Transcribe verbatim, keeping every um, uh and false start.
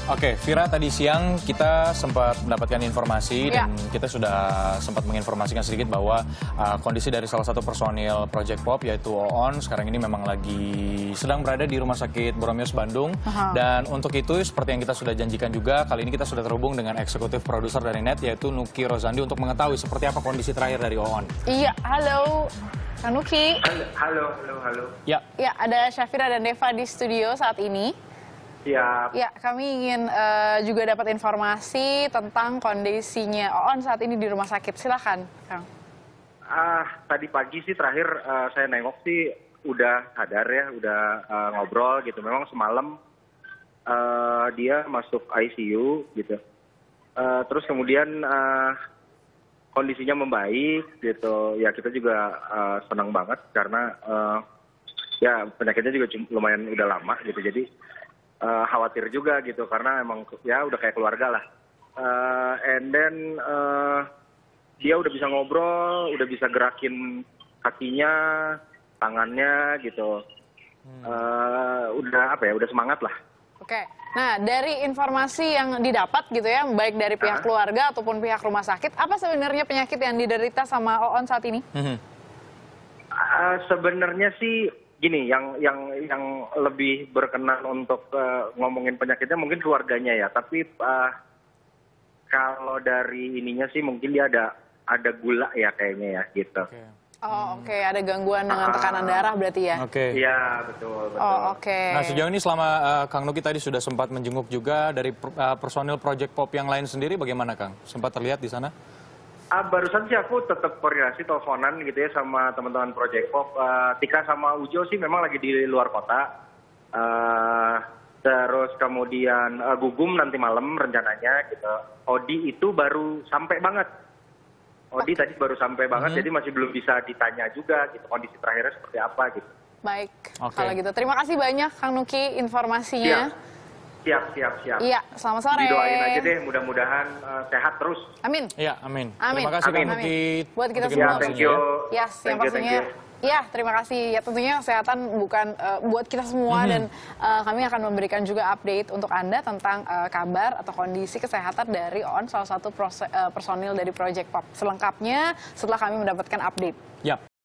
Oke, Vira, tadi siang kita sempat mendapatkan informasi ya. dan kita sudah sempat menginformasikan sedikit bahwa uh, kondisi dari salah satu personil Project Pop yaitu Oon sekarang ini memang lagi sedang berada di Rumah Sakit Boromius Bandung. Aha. Dan untuk itu seperti yang kita sudah janjikan juga, kali ini kita sudah terhubung dengan eksekutif produser dari Net yaitu Nuki Rozandi untuk mengetahui seperti apa kondisi terakhir dari Oon. Iya, halo. Kak Nuki. Halo, halo, halo. Ya. Ya, ada Syafira dan Deva di studio saat ini. Ya. Ya, kami ingin uh, juga dapat informasi tentang kondisinya Oon saat ini di rumah sakit. Silakan, Kang. Ah, tadi pagi sih terakhir uh, saya nengok sih udah sadar ya, udah uh, ngobrol gitu. Memang semalam uh, dia masuk I C U gitu. Uh, terus kemudian uh, kondisinya membaik gitu. Ya kita juga uh, senang banget karena uh, ya penyakitnya juga lumayan udah lama gitu. Jadi Uh, khawatir juga gitu karena emang ya udah kayak keluarga lah. Uh, and then uh, dia udah bisa ngobrol, udah bisa gerakin kakinya, tangannya gitu. Uh, udah apa ya, udah semangat lah. Oke. Nah, dari informasi yang didapat gitu ya, baik dari pihak uh. keluarga ataupun pihak rumah sakit, apa sebenarnya penyakit yang diderita sama Oon saat ini? Hmm. Uh, sebenarnya sih gini, yang yang yang lebih berkenan untuk uh, ngomongin penyakitnya mungkin keluarganya ya. Tapi uh, kalau dari ininya sih mungkin dia ada ada gula ya kayaknya ya gitu. Okay. Oh oke, okay. Ada gangguan dengan tekanan darah berarti ya? Oke. Okay. Iya betul betul. Oh oke. Okay. Nah sejauh ini selama uh, Kang Nuki tadi sudah sempat menjenguk juga dari uh, personil Project Pop yang lain sendiri, bagaimana Kang? Sempat terlihat di sana? Ah, barusan sih aku tetap koordinasi teleponan gitu ya sama teman-teman Project Pop. Uh, Tika sama Ujo sih memang lagi di luar kota. Uh, terus kemudian uh, Gugum nanti malam rencananya gitu. Odi itu baru sampai banget. Odi okay. tadi baru sampai banget, mm-hmm. jadi masih belum bisa ditanya juga gitu kondisi terakhirnya seperti apa gitu. Baik, okay. Kalau gitu terima kasih banyak Kang Nuki informasinya. Siap. Siap, siap, siap. Iya, selamat sore. Didoain aja deh, mudah-mudahan uh, sehat terus. Amin. Iya, amin. Amin. Terima kasih Kang Amin. Nuki. Buat kita Ya, semua. thank you. Yes, Thank yang you, pastinya. thank you. Ya, terima kasih. Ya tentunya kesehatan bukan uh, buat kita semua, mm-hmm. dan uh, kami akan memberikan juga update untuk Anda tentang uh, kabar atau kondisi kesehatan dari Oon, salah satu prose- uh, personil dari Project Pop. Selengkapnya setelah kami mendapatkan update. Yap.